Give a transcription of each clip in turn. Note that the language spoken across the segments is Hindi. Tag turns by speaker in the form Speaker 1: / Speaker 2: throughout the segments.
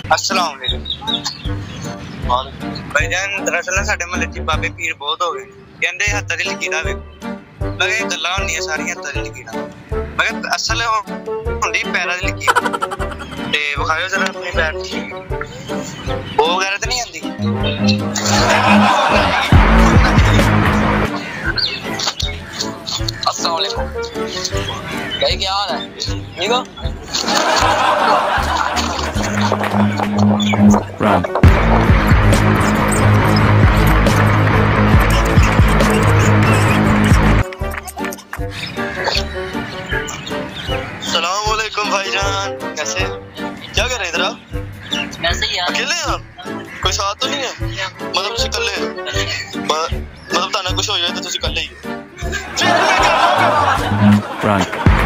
Speaker 1: अस्सलाम वालेकुम भाईजान, दरअसल ना साडे महल्ले च बाबे पीर बहुत हो गए। कहंदे हत्था दी लकीरां वेखो। मैं कहा गल्लां होंदियां सारियां हत्था दी लकीरां। मैं कहा असल होंदी पैरां दी लकीर। ते विखाओ जरा अपने पैर दी वो वगैरह तो नहीं आंदी।
Speaker 2: अस्सलाम वालेकुम भाई, क्या हाल है? ठीक हो?
Speaker 3: Run.
Speaker 1: सलाम वालेकुम भाईजान, कैसे क्या कर रहे हैं इधर आप?
Speaker 2: ऐसे ही यार।
Speaker 1: अकेले हैं आप? कोई साथ तो नहीं है? मतलब तुसी कल्ले मतलब ताना कुछ हो जाए तो तुसी कल्ले ही हो?
Speaker 3: Run.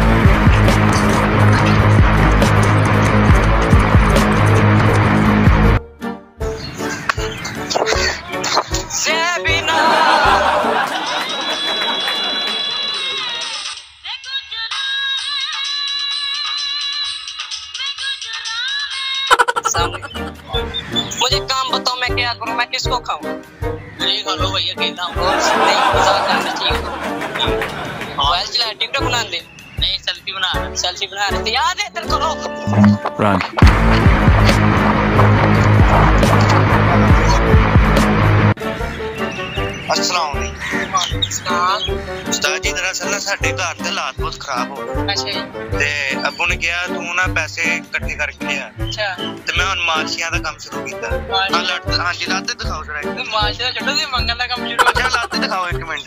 Speaker 2: मुझे काम बताओ, मैं क्या करूं? मैं किसको खाऊं? ये खा लो भैया, अकेला हूं। नहीं, मजाक करना चाहिए। मोबाइल चला, टिकटॉक बना दे। नहीं, सेल्फी बना रहे थे यार। इधर करो।
Speaker 3: Run.
Speaker 1: अस्सलाम वालेकुम उस्ताद जी, दरअसल ना साडे घर दे हालात बहुत खराब हो गए।
Speaker 2: अच्छा जी।
Speaker 1: ते अब्बू ने कहा तू ना पैसे इकट्ठे करके ले आ।
Speaker 2: अच्छा।
Speaker 1: ते मैं हुन मार्शियां दा काम शुरू कीता। हां जी, लाते दिखाओ जरा।
Speaker 2: मार्शिया छोड़ो, दी मंगल दा काम शुरू।
Speaker 1: अच्छा लाते दिखाओ एक मिनट।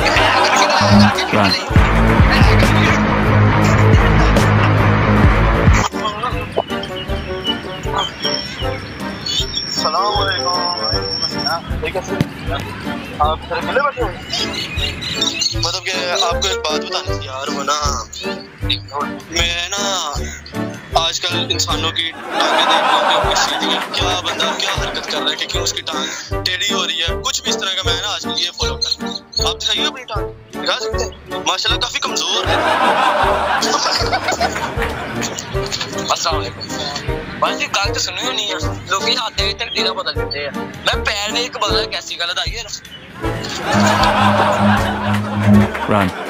Speaker 1: सलाम वालेकुम। आप घर मिले बैठे हो? मतलब कि आपको एक बात बतानी थी यार। वो ना मैं ना आजकल इंसानों की टांगें देख रहा हूँ कि किस चीज़ है, क्या बंदा क्या हरकत कर रहा है कि क्यों उसकी टांग टेढ़ी हो रही है, कुछ भी इस तरह का। मैं ना आजकल ये फॉलो कर रहा हूँ। आप दिखाइए अपनी टांग, दिखा सकते हैं? माशाल्लाह काफी कमजोर है।
Speaker 2: अस्सलाम वालेकुम। बस जी, गल तो सुनी होनी है। लोग हाथ दे तकदीरां बदल देते हैं। मैं पैर ने एक बदला, कैसी गलत आई है ना।
Speaker 3: Run.